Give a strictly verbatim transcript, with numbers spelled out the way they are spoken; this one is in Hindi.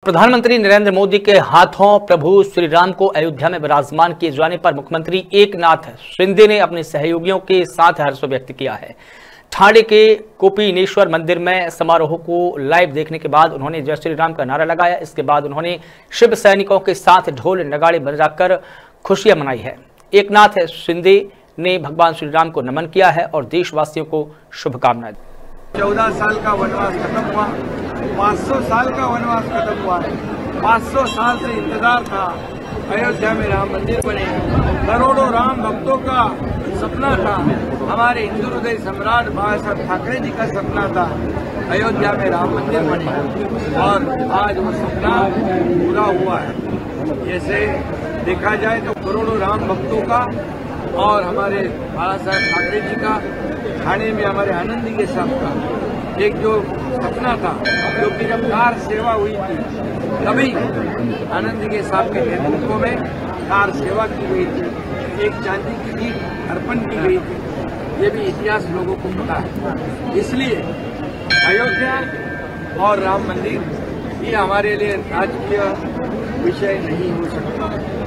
प्रधानमंत्री नरेंद्र मोदी के हाथों प्रभु श्री राम को अयोध्या में विराजमान किए जाने पर मुख्यमंत्री एकनाथ शिंदे ने अपने सहयोगियों के साथ हर्ष व्यक्त किया है। ठाणे के कोपिनेश्वर मंदिर में समारोह को लाइव देखने के बाद उन्होंने जय श्री राम का नारा लगाया। इसके बाद उन्होंने शिव सैनिकों के साथ ढोल नगाड़े बजाकर खुशियां मनाई है। एकनाथ शिंदे ने भगवान श्री राम को नमन किया है और देशवासियों को शुभकामनाएं दी। चौदह साल का वनवास खत्म हुआ, पाँच सौ साल का वनवास खत्म हुआ है। पाँच सौ साल से इंतजार था अयोध्या में राम मंदिर बने। करोड़ों राम भक्तों का सपना था, हमारे हिंदू हृदय सम्राट बाबा साहब ठाकरे जी का सपना था अयोध्या में राम मंदिर बने, और आज वो सपना पूरा हुआ है। जैसे देखा जाए तो करोड़ों राम भक्तों का और हमारे बाबा साहब ठाकरे जी का, ठाणे में हमारे आनंदी के साथ का एक जो सपना था, जो कि जब कार सेवा हुई थी तभी आनंदी के साथ के नेतृत्व में कार सेवा की गई थी, एक चांदी की ईंट अर्पण की गई थी। ये भी इतिहास लोगों को पता है। इसलिए अयोध्या और राम मंदिर ये हमारे लिए राजकीय विषय नहीं हो सकता।